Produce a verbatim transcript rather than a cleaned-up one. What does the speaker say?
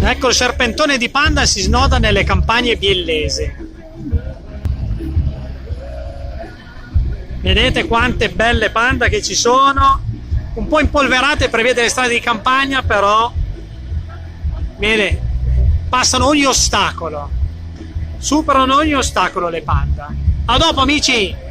Ecco, il serpentone di panda si snoda nelle campagne biellesi. Vedete quante belle panda che ci sono, un po' impolverate per via delle strade di campagna, però vede, passano ogni ostacolo, superano ogni ostacolo le panda. A dopo amici!